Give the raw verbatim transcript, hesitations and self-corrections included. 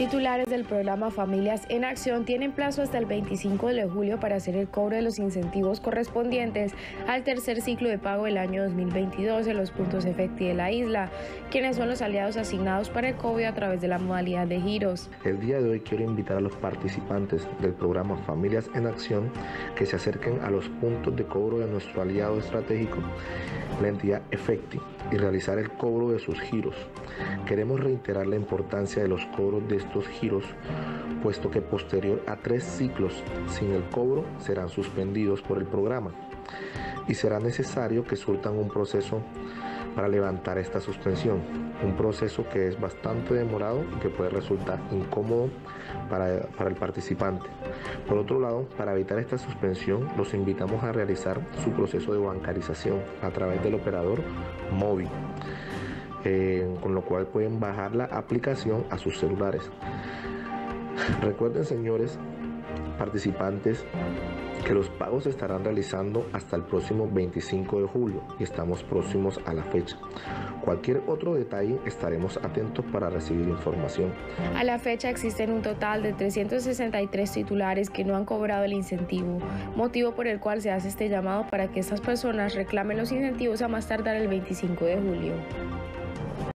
Titulares del programa Familias en Acción tienen plazo hasta el veinticinco de julio para hacer el cobro de los incentivos correspondientes al tercer ciclo de pago del año dos mil veintidós en los puntos Efecti de la isla, quienes son los aliados asignados para el cobro a través de la modalidad de giros. El día de hoy quiero invitar a los participantes del programa Familias en Acción que se acerquen a los puntos de cobro de nuestro aliado estratégico, la entidad Efecti, y realizar el cobro de sus giros. Queremos reiterar la importancia de los cobros de estos giros, puesto que posterior a tres ciclos sin el cobro serán suspendidos por el programa y será necesario que surtan un proceso para levantar esta suspensión, un proceso que es bastante demorado y que puede resultar incómodo para, para el participante. Por otro lado, para evitar esta suspensión, los invitamos a realizar su proceso de bancarización a través del operador móvil, eh, con lo cual pueden bajar la aplicación a sus celulares. Recuerden, señores participantes, que los pagos se estarán realizando hasta el próximo veinticinco de julio y estamos próximos a la fecha. Cualquier otro detalle estaremos atentos para recibir información. A la fecha existen un total de trescientos sesenta y tres titulares que no han cobrado el incentivo, motivo por el cual se hace este llamado para que estas personas reclamen los incentivos a más tardar el veinticinco de julio.